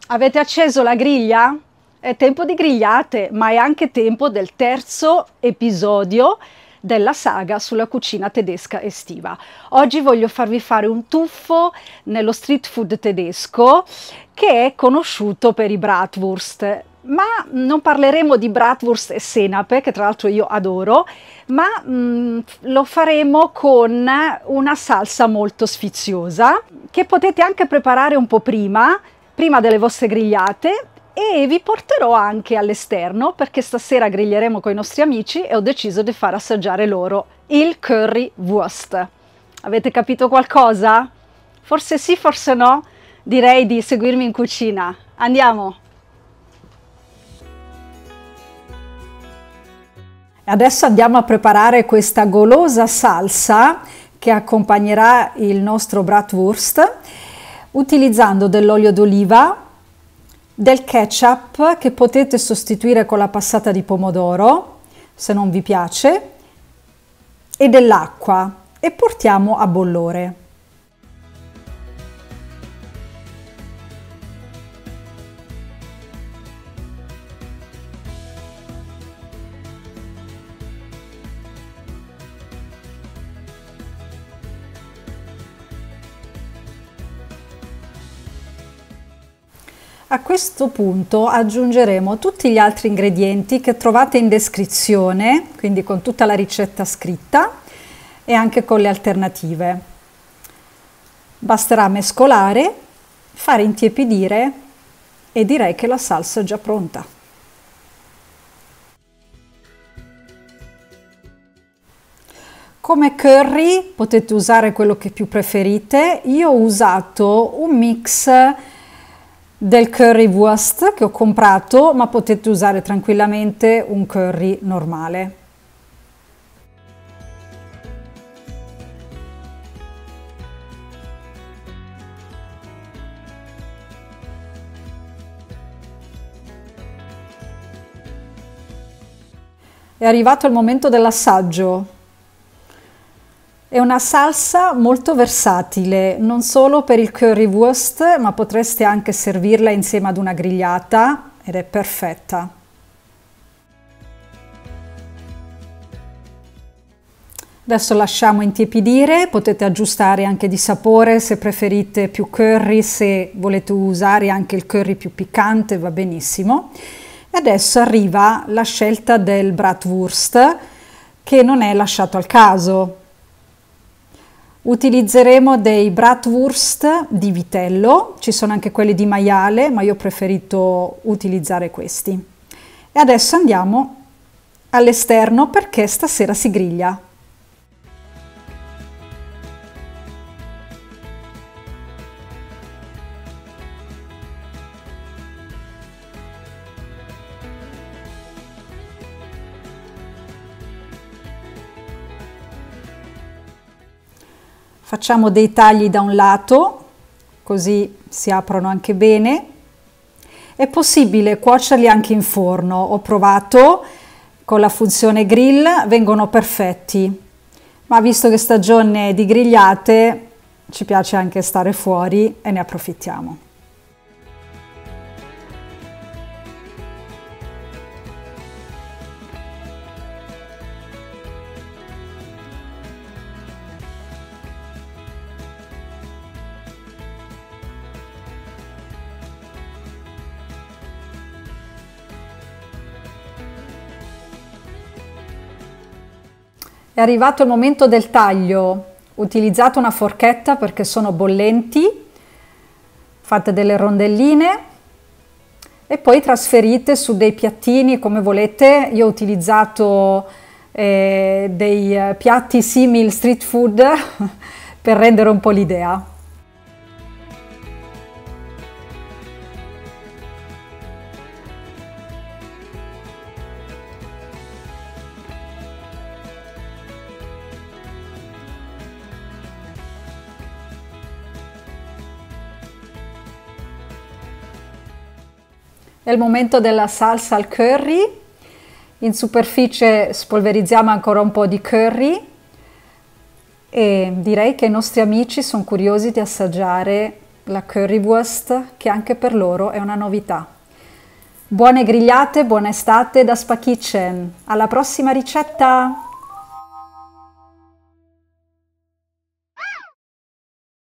Avete acceso la griglia? È tempo di grigliate, ma è anche tempo del terzo episodio della saga sulla cucina tedesca estiva. Oggi voglio farvi fare un tuffo nello street food tedesco che è conosciuto per i bratwurst, ma non parleremo di bratwurst e senape, che tra l'altro io adoro, ma lo faremo con una salsa molto sfiziosa che potete anche preparare un po' prima delle vostre grigliate, e vi porterò anche all'esterno perché stasera griglieremo con i nostri amici e ho deciso di far assaggiare loro il currywurst. Avete capito qualcosa? Forse sì, forse no? Direi di seguirmi in cucina. Andiamo! Adesso andiamo a preparare questa golosa salsa che accompagnerà il nostro bratwurst, utilizzando dell'olio d'oliva, del ketchup che potete sostituire con la passata di pomodoro se non vi piace, e dell'acqua, e portiamo a bollore. A questo punto aggiungeremo tutti gli altri ingredienti che trovate in descrizione, quindi con tutta la ricetta scritta e anche con le alternative. Basterà mescolare, fare intiepidire e direi che la salsa è già pronta. Come curry potete usare quello che più preferite. Io ho usato un mix del currywurst che ho comprato, ma potete usare tranquillamente un curry normale. È arrivato il momento dell'assaggio. È una salsa molto versatile, non solo per il currywurst, ma potreste anche servirla insieme ad una grigliata ed è perfetta. Adesso lasciamo intiepidire, potete aggiustare anche di sapore se preferite più curry, se volete usare anche il curry più piccante va benissimo. E adesso arriva la scelta del bratwurst, che non è lasciato al caso. Utilizzeremo dei bratwurst di vitello, ci sono anche quelli di maiale, ma io ho preferito utilizzare questi. E adesso andiamo all'esterno perché stasera si griglia. Facciamo dei tagli da un lato, così si aprono anche bene. È possibile cuocerli anche in forno, ho provato con la funzione grill, vengono perfetti, ma visto che stagione di grigliate ci piace anche stare fuori e ne approfittiamo. È arrivato il momento del taglio. Utilizzate una forchetta perché sono bollenti, fate delle rondelline e poi trasferite su dei piattini come volete. Io ho utilizzato dei piatti simil street food per rendere un po' l'idea. È il momento della salsa al curry. In superficie spolverizziamo ancora un po' di curry e direi che i nostri amici sono curiosi di assaggiare la currywurst, che anche per loro è una novità. Buone grigliate, buona estate da Spa Kitchen. Alla prossima ricetta!